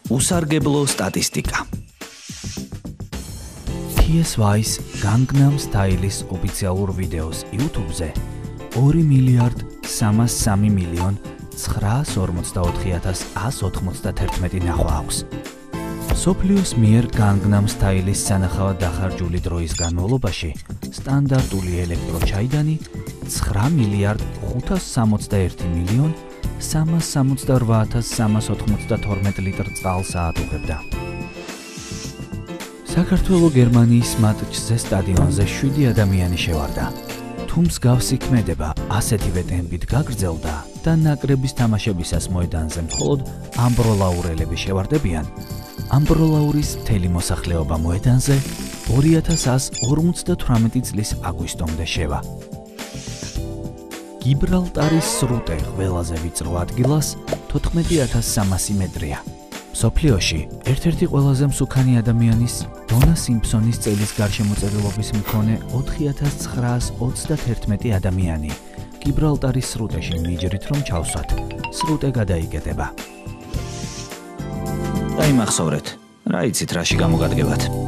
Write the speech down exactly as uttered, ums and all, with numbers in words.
უსარგებლო სტატისტიკა. T S Y-ს Gangnam Style-ის ოფიციალურ ვიდეოს YouTube-ზე ორი მილიარდ სამას სამი მილიონ ცხრაას ორმოცდაოთხი ათას ას ოთხმოცდათერთმეტი ნახვა აქვს. სოფლიოს მიერ Gangnam Style-ის სანახავად დახარჯული დროის განმავლობაში სტანდარტული ელექტროჩაიდანი ცხრა მილიარდ ხუთას სამოცდაერთი მილიონ სამას სამოცდარვა ათას სამას ოთხმოცდათორმეტ ლიტრ წყალს აატუღებდა. საქართველოს გერმანიის მატჩზე სტადიონზე შვიდი ადამიანი შევარდა. თუ მსგავსი ქმედება ასეთივე ტემპით გაგრძელდა და ნაკრების თამაშებისას მოედანზე მხოლოდ ამბროლაურელები შევარდებიან, ამბროლაურის მთელი მოსახლეობა მოედანზე ორი ათას ას ორმოცდათვრამეტი წლის აგვისტომდე შევა. გიბრალტარის სრუტე ყველაზე ვიწრო ადგილას თოთხმეტი ათას სამასი მეტრია. სოფლიოში ერთ-ერთი ყველაზე მსუქანი ადამიანის დონა სიმფსონის წელის გარშემოწერილობის მქონე ოთხი ათას ცხრაას ოცდათერთმეტი ადამიანი გიბრალტარის სრუტეში მიჯრით რომ ჩავსვათ, სრუტე გადაიკეტება. დაიმახსოვრეთ, რა იცით რაში გამოგადგებათ.